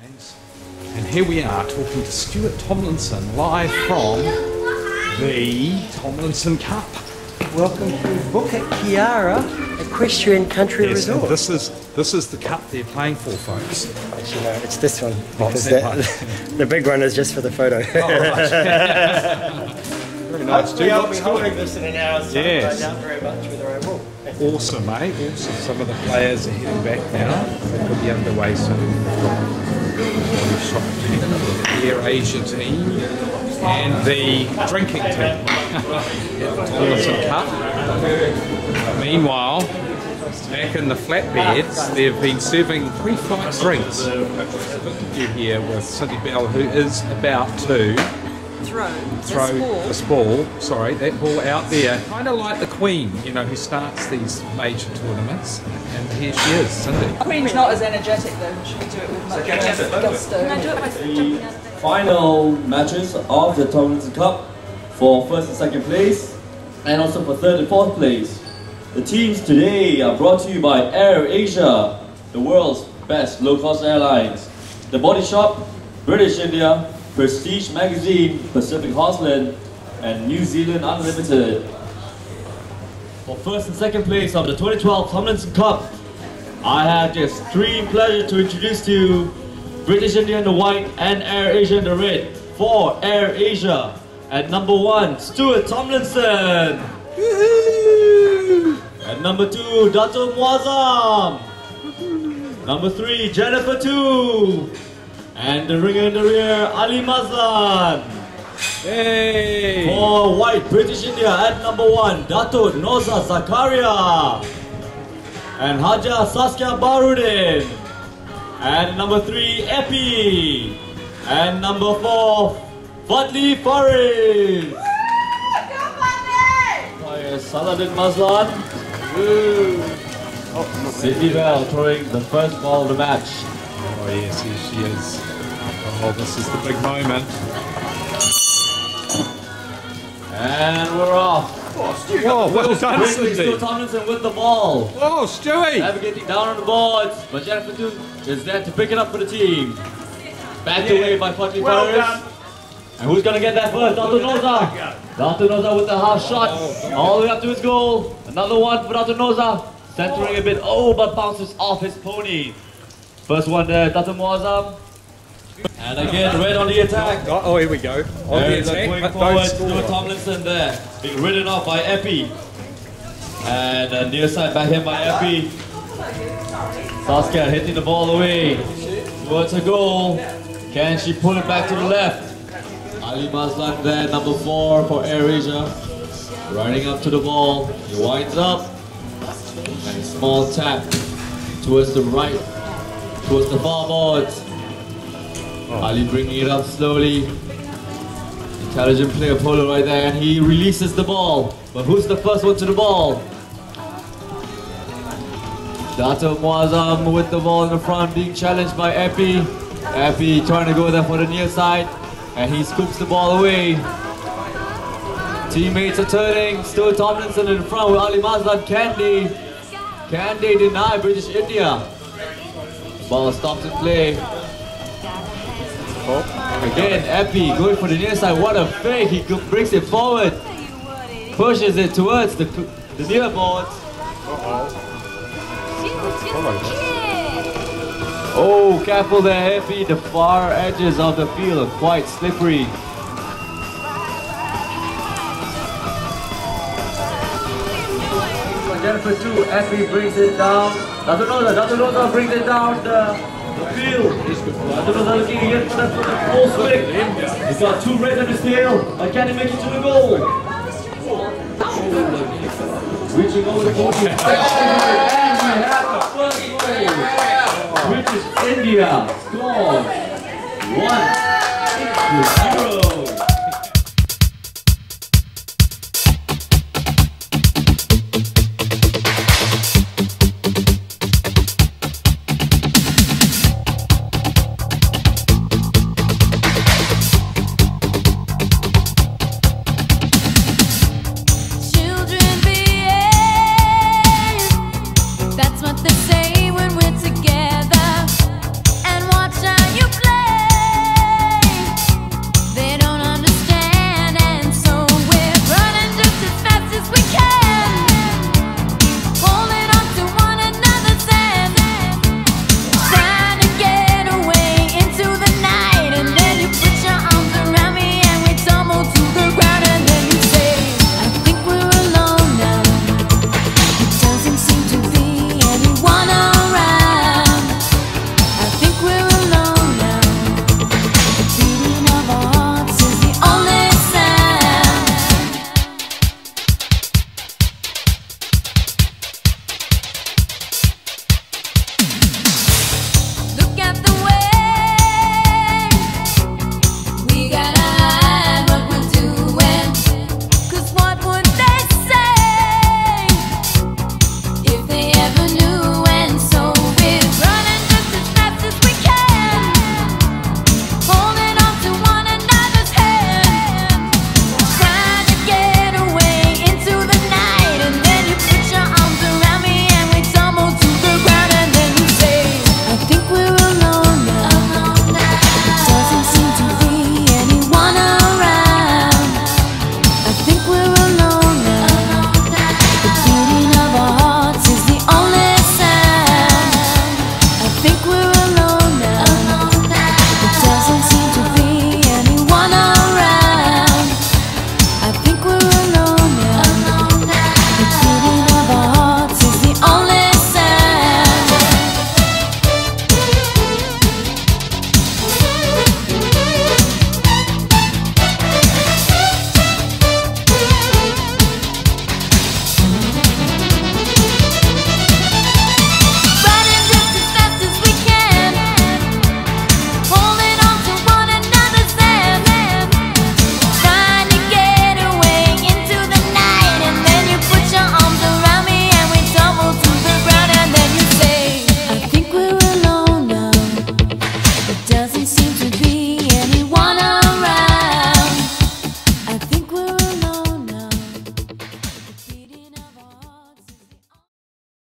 And here we are talking to Stuart Tomlinson live from the Tomlinson Cup. Welcome to Bukit Kiara Equestrian Country Resort. This is the cup they're playing for, folks. Actually, no, it's this one because the big one is just for the photo. Oh, right. Very nice. Hopefully I'll be holding this in an hour's time. Yes. I doubt very much whether I will. Awesome, mate. Awesome. Some of the players are heading back now. They could be underway soon. The Air Asia team and the drinking team at the Tomlinson Cup. Meanwhile, back in the flatbeds, they've been serving pre-flight drinks. You're here with Cindy Bell, who is about to throw this ball, that ball out there, kind of like the Queen, you know, who starts these major tournaments. And here she is, Cindy. The Queen's not as energetic though, she can do it with much gusto. Can I do it by jumping out of bed? Final matches of the Tomlinson Cup for first and second place, and also for third and fourth place. The teams today are brought to you by Air Asia, the world's best low-cost airlines, The Body Shop, British India, Prestige Magazine, Pacific Horseland, and New Zealand Unlimited. For first and second place of the 2012 Tomlinson Cup, I have the extreme pleasure to introduce to you British India in the white and Air Asia in the red. For Air Asia, at number 1, Stuart Tomlinson. At number 2, Dato' Muazzam. Number 3, Jennifer 2. And the ringer in the rear, Ali Mazlan. Hey! For white, British India at number 1, Dato' Noza Zakaria. And Haja Saskia Barudin. And number 3, Epi. And number 4, Fadli Faris. By Saladin Mazlan. Sydney Bell throwing the first ball of the match. Oh yes, here she is. Oh, this is the big moment. And we're off. Oh, well done, Stuart Cindy. Tomlinson with the ball. Oh, Stewie! Navigating down on the boards, but Jennifer Toon is there to pick it up for the team. Backed away by Fadli Faris. And who's going to get that first? Dato' Noza. Dato' Noza with the half shot. All the way up to his goal. Another one for Dato' Noza. Centering a bit. Oh, but bounces off his pony. First one there, Dato' Muazzam. And again, red on the attack. Oh, here we go. On the attack, going but forward, don't score. Stuart Tomlinson there, being ridden off by Epi. And near side back here by Epi. Saskia hitting the ball away towards her goal. Can she pull it back to the left? Ali Mazlan there, number 4 for Air Asia. Riding up to the ball. He winds up. And a small tap towards the right, towards the far boards. Ali bringing it up slowly. Intelligent player polo right there, and he releases the ball. But who's the first one to the ball? Dato' Muazzam with the ball in the front, being challenged by Epi. Epi trying to go there for the near side, and he scoops the ball away. Teammates are turning. Stuart Tomlinson in front with Ali Mazlan. Can they deny British India? The ball stops in play. Again, Epi going for the near side. What a fake! He brings it forward, pushes it towards the near boards. Oh, careful there, Epi. The far edges of the field are quite slippery. Jennifer 2, Epi brings it down. Dato' Noza brings it down the field. Dato' Noza looking again for that full swing. He's got 2 reds on his tail, but can he make it to the goal? Reaching over the goal. And we have the first goal. British India scores 1-0.